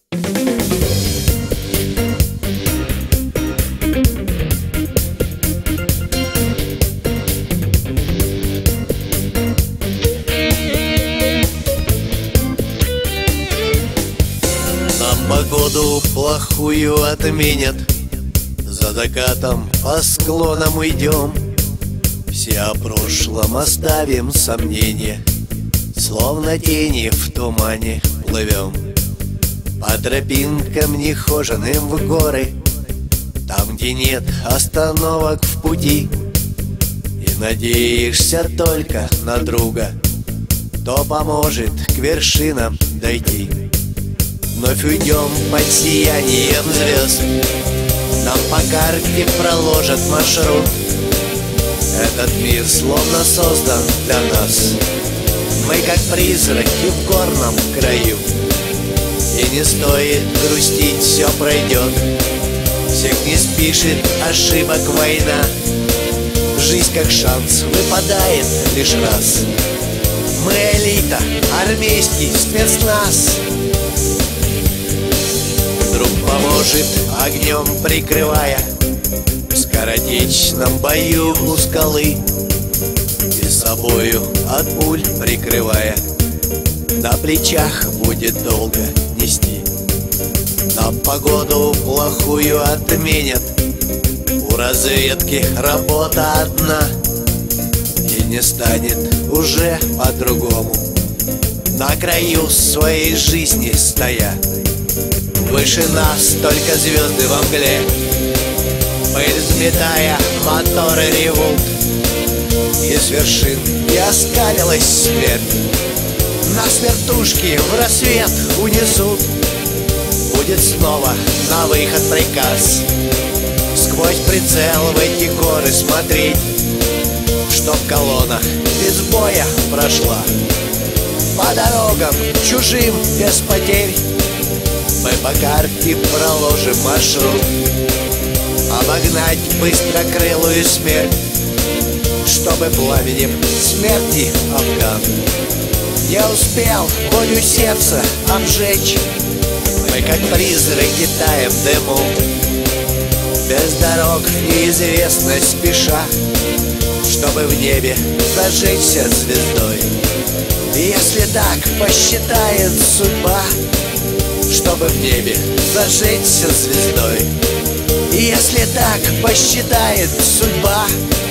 Погоду плохую отменят, за закатом по склонам уйдем. Все о прошлом оставим сомнения, словно тени в тумане плывем. По тропинкам нехоженым в горы, там, где нет остановок в пути, и надеешься только на друга, кто поможет к вершинам дойти. Вновь уйдем под сиянием звезд, нам по карте проложат маршрут. Этот мир словно создан для нас, мы как призраки в горном краю. И не стоит грустить, все пройдет, всех не спишет ошибок война. Жизнь как шанс выпадает лишь раз, мы элита, армейский спецназ. Друг поможет, огнем прикрывая, в скоротечном бою у скалы, и собою от пуль прикрывая, на плечах будет долго нести. На погоду плохую отменят, у разведки работа одна, и не станет уже по-другому, на краю своей жизни стоя. Выше нас только звезды во мгле, пыль взметая, моторы ревут, из вершин и оскалилась смерть, нас вертушки в рассвет унесут. Будет снова на выход приказ, сквозь прицел в эти горы смотреть, чтоб колонна без боя прошла по дорогам чужим без потерь. Мы по карте проложим маршрут, обогнать быстрокрылую смерть, чтобы пламенем смерти афган не успел болью сердца обжечь. Мы как призраки таем в дыму, без дорог неизвестность спеша, чтобы в небе зажечься звездой. И если так посчитает судьба, чтобы в небе зажечься звездой. И если так посчитает судьба,